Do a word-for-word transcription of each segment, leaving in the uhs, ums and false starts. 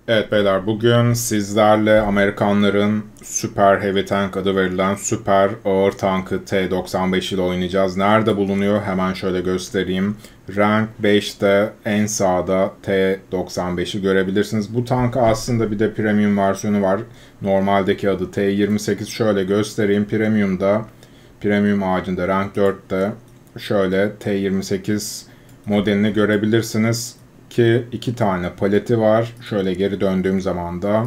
Evet beyler, bugün sizlerle Amerikanların Super Heavy Tank adı verilen süper ağır tankı T doksan beş ile oynayacağız. Nerede bulunuyor? Hemen şöyle göstereyim. Rank beşte en sağda T doksan beşi görebilirsiniz. Bu tankı aslında bir de premium versiyonu var. Normaldeki adı T yirmi sekiz. Şöyle göstereyim. Premium'da, premium ağacında rank dörtte şöyle T yirmi sekiz modelini görebilirsiniz. Ki iki tane paleti var. Şöyle geri döndüğüm zaman da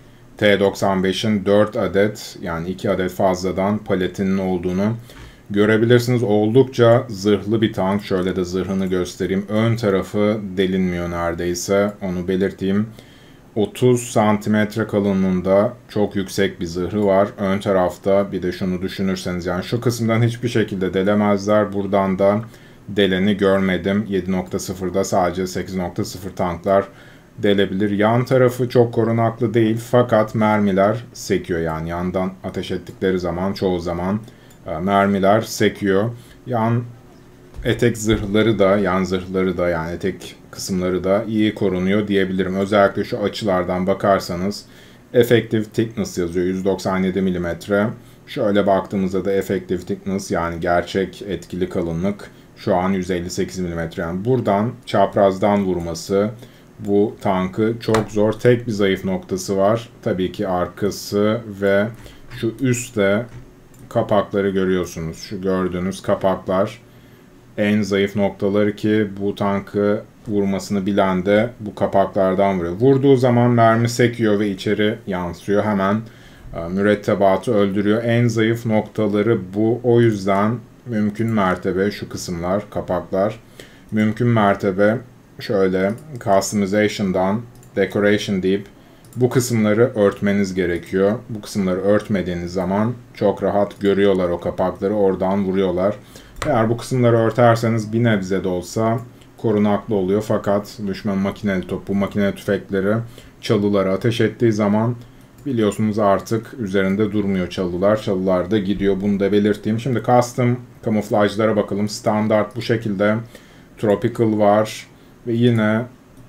T doksan beşin dört adet, yani iki adet fazladan paletinin olduğunu görebilirsiniz. Oldukça zırhlı bir tank. Şöyle de zırhını göstereyim. Ön tarafı delinmiyor neredeyse. Onu belirteyim. otuz santimetre kalınlığında çok yüksek bir zırhı var. Ön tarafta bir de şunu düşünürseniz, yani şu kısımdan hiçbir şekilde delemezler. Buradan da deleni görmedim. yedi nokta sıfırda sadece sekiz nokta sıfır tanklar delebilir. Yan tarafı çok korunaklı değil fakat mermiler sekiyor, yani yandan ateş ettikleri zaman çoğu zaman mermiler sekiyor. Yan etek zırhları da, yan zırhları da, yani etek kısımları da iyi korunuyor diyebilirim. Özellikle şu açılardan bakarsanız Effective Thickness yazıyor, yüz doksan yedi milimetre. Şöyle baktığımızda da Effective Thickness, yani gerçek etkili kalınlık, şu an yüz elli sekiz milimetre. Yani buradan çaprazdan vurması bu tankı çok zor. Tek bir zayıf noktası var. Tabii ki arkası ve şu üstte kapakları görüyorsunuz. Şu gördüğünüz kapaklar en zayıf noktaları ki bu tankı vurmasını bilen de bu kapaklardan vuruyor. Vurduğu zaman mermi sekiyor ve içeri yansıyor. Hemen mürettebatı öldürüyor. En zayıf noktaları bu. O yüzden mümkün mertebe şu kısımlar, kapaklar, mümkün mertebe şöyle customization'dan decoration deyip bu kısımları örtmeniz gerekiyor. Bu kısımları örtmediğiniz zaman çok rahat görüyorlar o kapakları, oradan vuruyorlar. Eğer bu kısımları örterseniz bir nebze de olsa korunaklı oluyor. Fakat düşman makineli top, bu makineli tüfekleri çalılara ateş ettiği zaman biliyorsunuz artık üzerinde durmuyor çalılar. Çalılar da gidiyor. Bunu da belirteyim. Şimdi custom kamuflajlara bakalım. Standart bu şekilde. Tropical var. Ve yine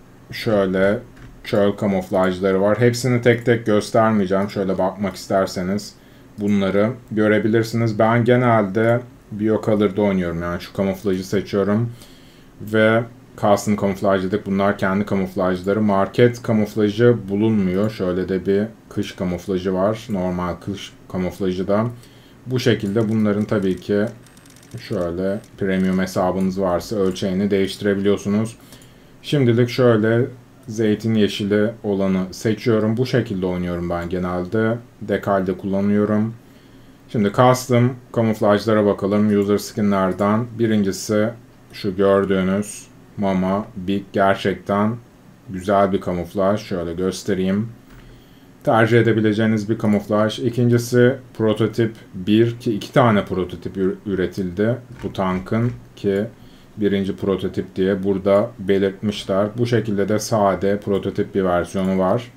şöyle çöl kamuflajları var. Hepsini tek tek göstermeyeceğim. Şöyle bakmak isterseniz bunları görebilirsiniz. Ben genelde BioColor'da oynuyorum. Yani şu kamuflajı seçiyorum. Ve custom kamuflaj dedik. Bunlar kendi kamuflajları. Market kamuflajı bulunmuyor. Şöyle de bir kış kamuflajı var. Normal kış kamuflajı da. Bu şekilde bunların tabii ki şöyle premium hesabınız varsa ölçeğini değiştirebiliyorsunuz. Şimdilik şöyle zeytin yeşili olanı seçiyorum. Bu şekilde oynuyorum ben genelde. Dekalde kullanıyorum. Şimdi custom kamuflajlara bakalım. User skinlerden. Birincisi şu gördüğünüz Mama Big, gerçekten güzel bir kamuflaj. Şöyle göstereyim. Tercih edebileceğiniz bir kamuflaj. İkincisi prototip bir, ki iki tane prototip üretildi bu tankın, ki birinci prototip diye burada belirtmişler. Bu şekilde de sade prototip bir versiyonu var.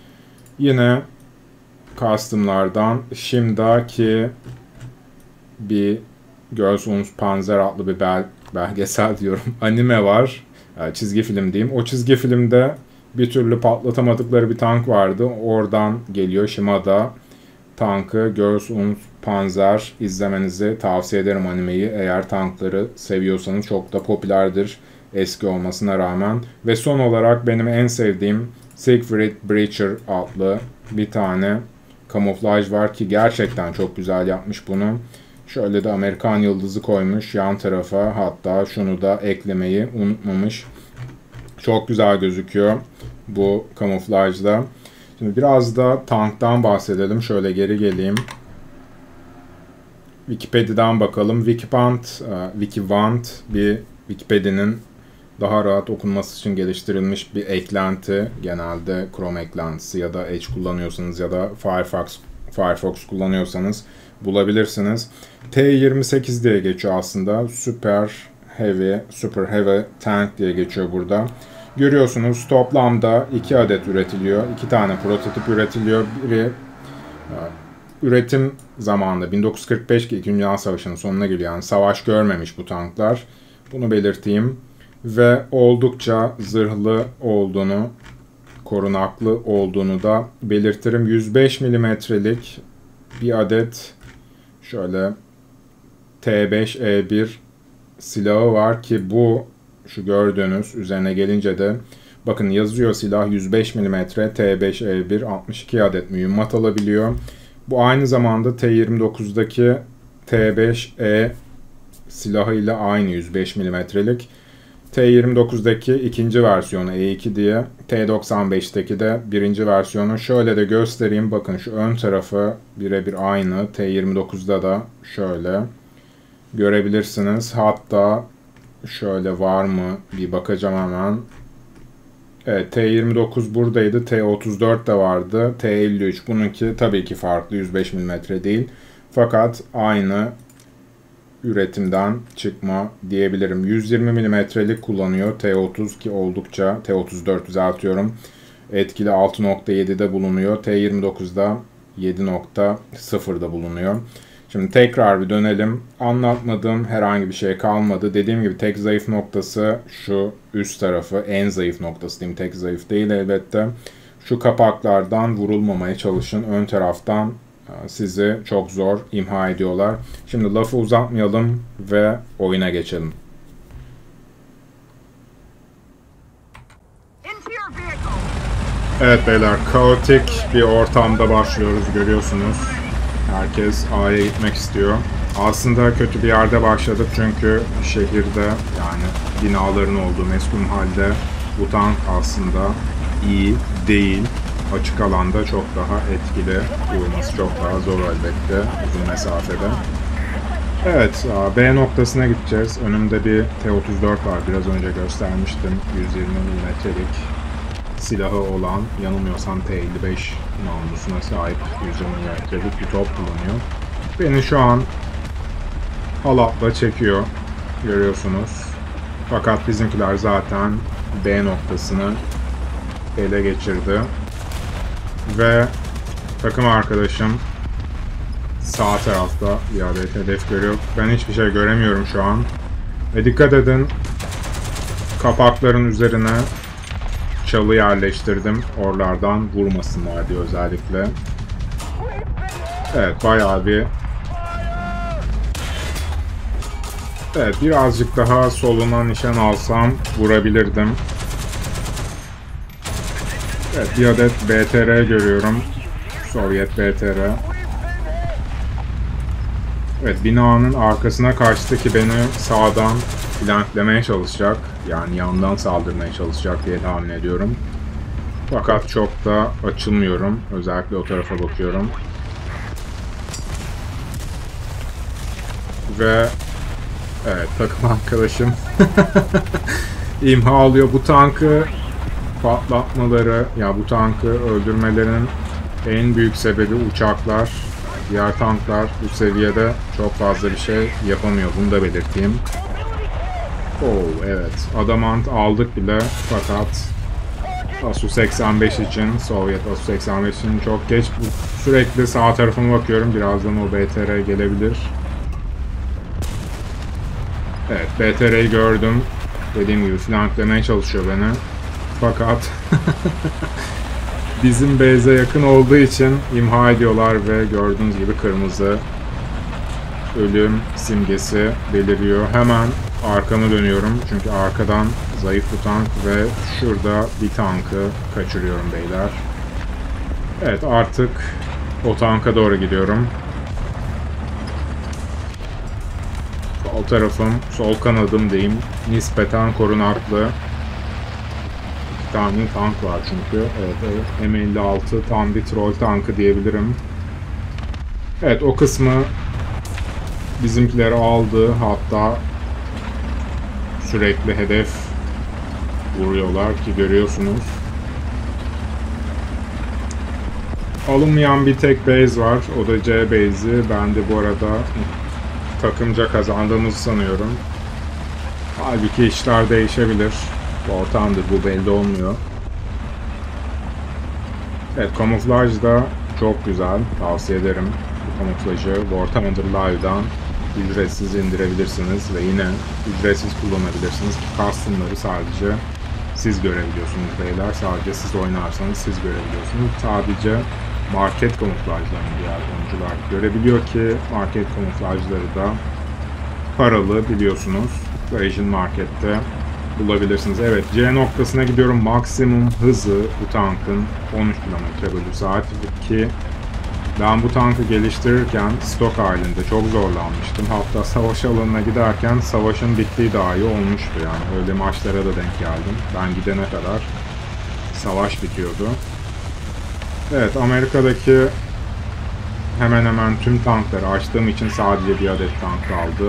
Yine customlardan Şimdiki bir Girls und Panzer adlı bir bel belgesel diyorum. Anime var. Yani çizgi film diyeyim. O çizgi filmde bir türlü patlatamadıkları bir tank vardı. Oradan geliyor. Shimada tankı Girls und Panzer izlemenizi tavsiye ederim, animeyi. Eğer tankları seviyorsanız çok da popülerdir eski olmasına rağmen. Ve son olarak benim en sevdiğim Siegfried Breacher adlı bir tane kamuflaj var ki gerçekten çok güzel yapmış bunu. Şöyle de Amerikan yıldızı koymuş yan tarafa, hatta şunu da eklemeyi unutmamış. Çok güzel gözüküyor bu kamuflajda. Şimdi biraz da tanktan bahsedelim. Şöyle geri geleyim. Wikipedia'dan bakalım. Wikipant, Wikivant bir Wikipedia'nın daha rahat okunması için geliştirilmiş bir eklenti. Genelde Chrome eklentisi ya da Edge kullanıyorsanız ya da Firefox Firefox kullanıyorsanız bulabilirsiniz. T yirmi sekiz diye geçiyor aslında. Super Heavy, Super Heavy Tank diye geçiyor burada. Görüyorsunuz toplamda iki adet üretiliyor. iki tane prototip üretiliyor. Biri üretim zamanında bin dokuz yüz kırk beş, ki İkinci Dünya Savaşı'nın sonuna geliyor. Yani savaş görmemiş bu tanklar. Bunu belirteyim. Ve oldukça zırhlı olduğunu korunaklı olduğunu da belirtirim. yüz beş milimetrelik bir adet şöyle T beş E bir silahı var ki bu şu gördüğünüz üzerine gelince de bakın yazıyor silah yüz beş milimetre T beş E bir altmış iki adet mühimmat alabiliyor. Bu aynı zamanda T yirmi dokuzdaki T beş E silahıyla aynı yüz beş milimetrelik. T yirmi dokuzdaki ikinci versiyonu E iki diye. T doksan beşteki de birinci versiyonu. Şöyle de göstereyim. Bakın şu ön tarafı birebir aynı. T yirmi dokuzda da şöyle görebilirsiniz. Hatta şöyle var mı bir bakacağım hemen. Evet, T yirmi dokuz buradaydı. T otuz dört de vardı. T elli üç bununki tabii ki farklı. yüz beş milimetre değil. Fakat aynı üretimden çıkma diyebilirim. yüz yirmi milimetrelik kullanıyor. T otuz ki oldukça T otuz dört düzeltiyorum. Etkili altı nokta yedi'de bulunuyor. T yirmi dokuzda yedi nokta sıfır'da bulunuyor. Şimdi tekrar bir dönelim. Anlatmadığım herhangi bir şey kalmadı. Dediğim gibi tek zayıf noktası şu üst tarafı. En zayıf noktası diyeyim. Tek zayıf değil elbette. Şu kapaklardan vurulmamaya çalışın. Ön taraftan sizi çok zor imha ediyorlar. Şimdi lafı uzatmayalım ve oyuna geçelim. Evet beyler, kaotik bir ortamda başlıyoruz, görüyorsunuz. Herkes A'ya gitmek istiyor. Aslında kötü bir yerde başladık çünkü şehirde, yani binaların olduğu meskun halde bu tank aslında iyi değil. Açık alanda çok daha etkili, vurması çok daha zor elbette uzun mesafede. Evet, B noktasına gideceğiz. Önümde bir T otuz dört var, biraz önce göstermiştim. yüz yirmi milimetrelik silahı olan, yanılmıyorsam T elli beş namlusuna sahip yüz yirmi milimetrelik bir top kullanıyor. Beni şu an halatla çekiyor, görüyorsunuz. Fakat bizimkiler zaten B noktasını ele geçirdi. Ve takım arkadaşım sağ tarafta bir adet hedef görüyor. Ben hiçbir şey göremiyorum şu an. Ve dikkat edin, kapakların üzerine çalı yerleştirdim. Oralardan vurmasınlar diye özellikle. Evet, bayağı bir... Evet, birazcık daha soluna nişan alsam vurabilirdim. Evet, bir adet B T R görüyorum. Sovyet B T R. Evet, binanın arkasına kaçtı ki beni sağdan flanklemeye çalışacak. Yani yandan saldırmaya çalışacak diye tahmin ediyorum. Fakat çok da açılmıyorum. Özellikle o tarafa bakıyorum. Ve evet, takım arkadaşım imha alıyor. Bu tankı patlatmaları, ya bu tankı öldürmelerinin en büyük sebebi uçaklar. Diğer tanklar bu seviyede çok fazla bir şey yapamıyor. Bunu da belirteyim. Oo, evet. Adamant aldık bile fakat A S U seksen beş için, Sovyet A S U seksen beş için çok geç. Sürekli sağ tarafıma bakıyorum. Birazdan o B T R gelebilir. Evet, B T R'yi gördüm. Dediğim gibi flanklemeye çalışıyor beni. Fakat bizim base'e yakın olduğu için imha ediyorlar ve gördüğünüz gibi kırmızı ölüm simgesi beliriyor. Hemen arkamı dönüyorum çünkü arkadan zayıf bir tank ve şurada bir tankı kaçırıyorum beyler. Evet, artık o tanka doğru gidiyorum. Sol tarafım, sol kanadım diyeyim, nispeten korunaklı. İki tane tank var çünkü. Evet, M elli altı tam bir troll tankı diyebilirim. Evet, o kısmı bizimkileri aldı. Hatta sürekli hedef vuruyorlar ki görüyorsunuz. Alınmayan bir tek base var. O da C base'i. Ben de bu arada takımca kazandığımızı sanıyorum. Halbuki işler değişebilir. Ortamdır, bu belli olmuyor. Evet, kamuflaj da çok güzel. Tavsiye ederim. Bu kamuflajı War Thunder Live'dan ücretsiz indirebilirsiniz ve yine ücretsiz kullanabilirsiniz. Custom'ları sadece siz görebiliyorsunuz beyler. Sadece siz oynarsanız siz görebiliyorsunuz. Sadece market kamuflajlarını diğer oyuncular görebiliyor ki market kamuflajları da paralı biliyorsunuz. Asian Market'te bulabilirsiniz. Evet, C noktasına gidiyorum. Maksimum hızı bu tankın on üç kilometre bölü saat ki ben bu tankı geliştirirken stok halinde çok zorlanmıştım. Hatta savaş alanına giderken savaşın bittiği dahi olmuştu yani. Öyle maçlara da denk geldim. Ben gidene kadar savaş bitiyordu. Evet, Amerika'daki hemen hemen tüm tankları açtığım için sadece bir adet tank kaldı.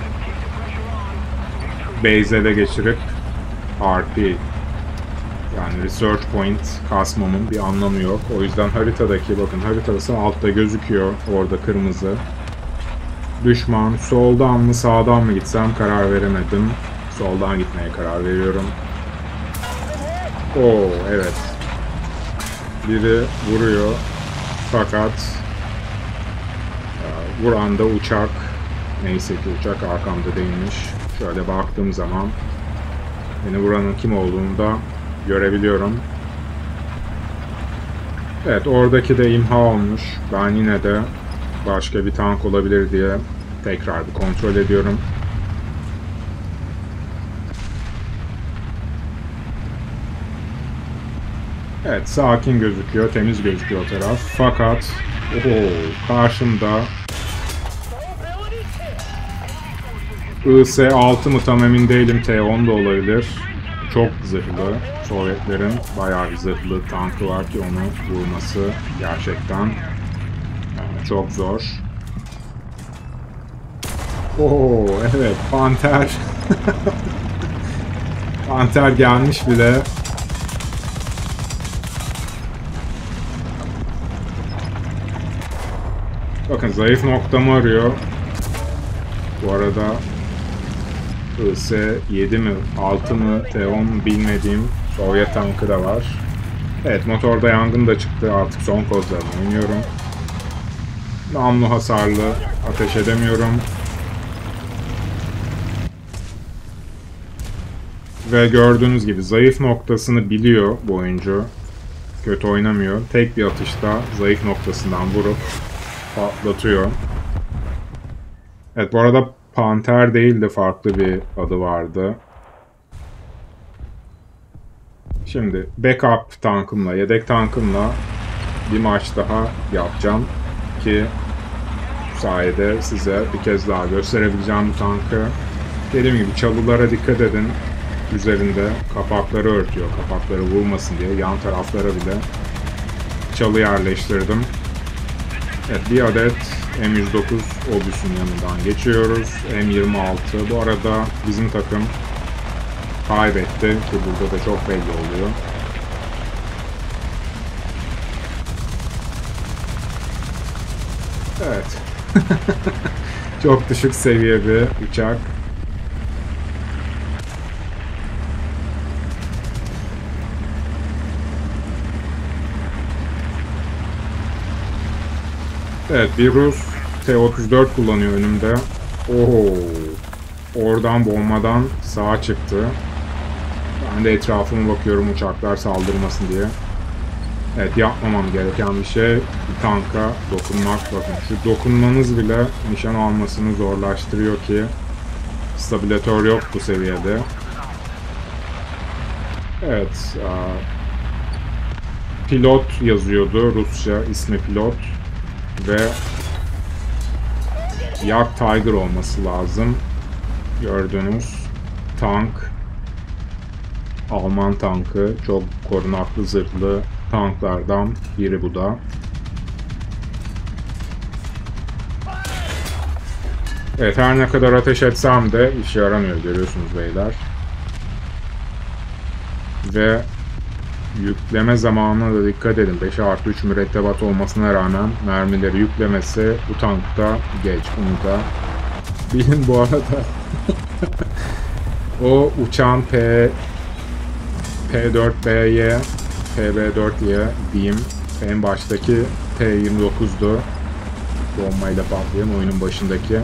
Base'e de geçirip R P yani Research Point kasmamın bir anlamı yok. O yüzden haritadaki, bakın haritası altta gözüküyor orada kırmızı. Düşman soldan mı sağdan mı gitsem karar veremedim. Soldan gitmeye karar veriyorum. Oo evet. Biri vuruyor fakat vuran da uçak. Neyse ki uçak arkamda değilmiş. Şöyle baktığım zaman beni vuranın kim olduğunu da görebiliyorum. Evet, oradaki de imha olmuş. Ben yine de başka bir tank olabilir diye tekrar bir kontrol ediyorum. Evet, sakin gözüküyor, temiz gözüküyor o taraf. Fakat oho, karşımda I S altı mı tam emin değilim, T on da olabilir. Çok zırhlı. Sovyetlerin bayağı bir zırhlı tankı var ki onu vurması gerçekten yani çok zor. Oo evet, Panter. Panter gelmiş bile. Bakın zayıf noktamı arıyor. Bu arada I S yedi mi altı mı T on mu bilmediğim Sovyet tankı da var. Evet, motorda yangın da çıktı, artık son kozlarını oynuyorum. Namlu hasarlı ateş edemiyorum. Ve gördüğünüz gibi zayıf noktasını biliyor bu oyuncu. Kötü oynamıyor. Tek bir atışta zayıf noktasından vurup patlatıyor. Evet, bu arada Panter değil de farklı bir adı vardı. Şimdi backup tankımla, yedek tankımla bir maç daha yapacağım ki bu sayede size bir kez daha gösterebileceğim bu tankı. Dediğim gibi çalılara dikkat edin. Üzerinde kapakları örtüyor, kapakları vurmasın diye yan taraflara bile çalı yerleştirdim. Evet, bir adet M yüz dokuz Obüs'ün yanından geçiyoruz. M yirmi altı. Bu arada bizim takım kaybetti ki burada da çok belli oluyor. Evet. Çok düşük seviye bir uçak. Evet, bir Rus T otuz dört kullanıyor önümde. Oho. Oradan bombadan sağa çıktı. Ben de etrafıma bakıyorum uçaklar saldırmasın diye. Evet, yapmamam gereken bir şey bir tanka dokunmak. Bakın şu dokunmanız bile nişan almasını zorlaştırıyor ki stabilatör yok bu seviyede. Evet. Pilot yazıyordu. Rusça ismi pilot. Ve Yak Tiger olması lazım. Gördüğünüz tank. Alman tankı. Çok korunaklı zırhlı tanklardan biri bu da. Evet, her ne kadar ateş etsem de işe yaramıyor, görüyorsunuz beyler. Ve yükleme zamanına da dikkat edin. beş artı üç mürettebat olmasına rağmen mermileri yüklemesi bu tankta geç. Bunu da bilin bu arada. O uçan P P dört B'ye P B dört'ye diyeyim. En baştaki T yirmi dokuz'du. Bombayla patlayan oyunun başındaki.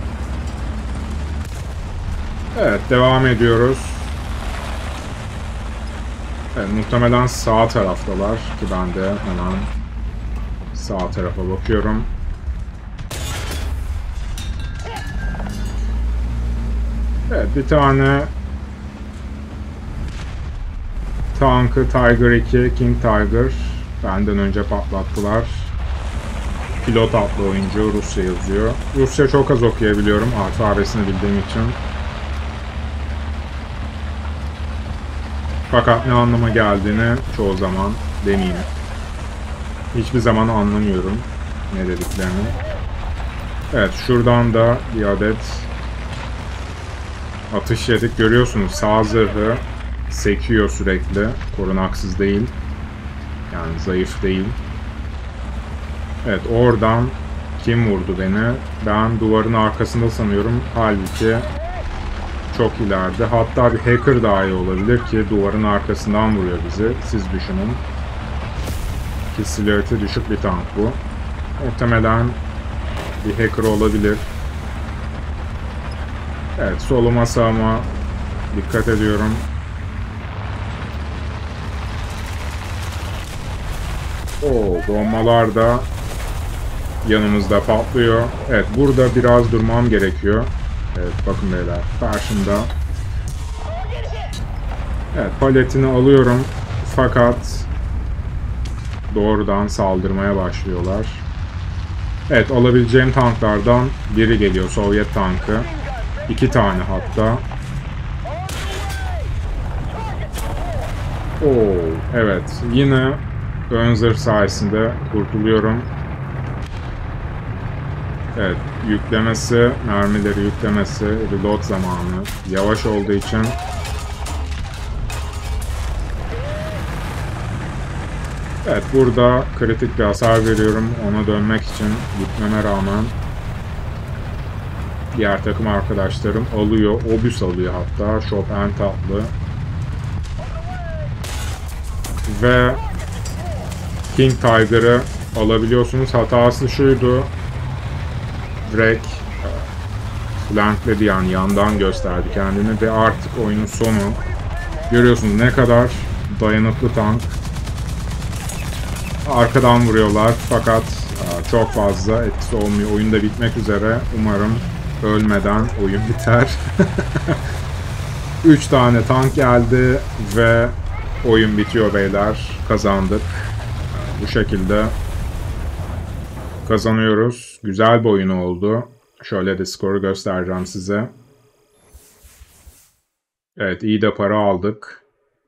Evet, devam ediyoruz. Evet, muhtemelen sağ taraftalar ki ben de hemen sağ tarafa bakıyorum. Evet, bir tane tankı Tiger iki, King Tiger benden önce patlattılar. Pilot adlı oyuncu, Rusya yazıyor. Rusya çok az okuyabiliyorum alfabesini bildiğim için. Fakat ne anlama geldiğini çoğu zaman demeyeyim. Hiçbir zaman anlamıyorum ne dediklerini. Evet, şuradan da bir adet atış yedik. Görüyorsunuz sağ zırhı sekiyor sürekli. Korunaksız değil. Yani zayıf değil. Evet, oradan kim vurdu beni? Ben duvarın arkasında sanıyorum. Halbuki çok ileride. Hatta bir hacker dahi olabilir ki duvarın arkasından vuruyor bizi. Siz düşünün. Ki silüeti düşük bir tank bu. Muhtemelen bir hacker olabilir. Evet, soluma sağıma dikkat ediyorum. Oo, bombalar da yanımızda patlıyor. Evet, burada biraz durmam gerekiyor. Evet, bakın beyler, karşımda. Evet, paletini alıyorum. Fakat doğrudan saldırmaya başlıyorlar. Evet, alabileceğim tanklardan biri geliyor. Sovyet tankı. İki tane hatta. Oo, evet. Yine ön zırh sayesinde kurtuluyorum. Evet, yüklemesi, mermileri yüklemesi, reload zamanı yavaş olduğu için evet, burada kritik bir hasar veriyorum. Ona dönmek için gitmeme rağmen diğer takım arkadaşlarım alıyor. Obüs alıyor hatta. Chopin tatlı. Ve King Tiger'ı alabiliyorsunuz. Hatası şuydu. Direkt flankledi, yani yandan gösterdi kendini ve artık oyunun sonu. Görüyorsunuz ne kadar dayanıklı tank. Arkadan vuruyorlar fakat çok fazla etkisi olmuyor. Oyun da bitmek üzere. Umarım ölmeden oyun biter. üç tane tank geldi ve oyun bitiyor beyler. Kazandık. Bu şekilde kazanıyoruz. Güzel bir oyun oldu. Şöyle de skoru göstereceğim size. Evet, iyi de para aldık.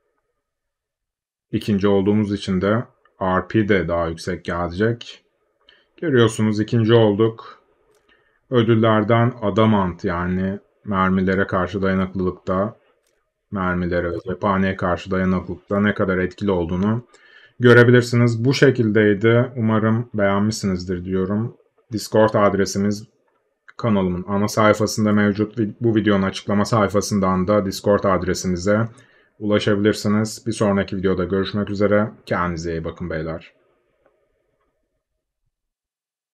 İkinci olduğumuz için de R P de daha yüksek gelecek. Görüyorsunuz ikinci olduk. Ödüllerden Adamant, yani mermilere karşı dayanıklılıkta, mermilere ve cephaneye karşı dayanıklılıkta ne kadar etkili olduğunu görebilirsiniz. Bu şekildeydi. Umarım beğenmişsinizdir diyorum. Discord adresimiz kanalımın ana sayfasında mevcut. Bu videonun açıklama sayfasından da Discord adresimize ulaşabilirsiniz. Bir sonraki videoda görüşmek üzere. Kendinize iyi bakın beyler.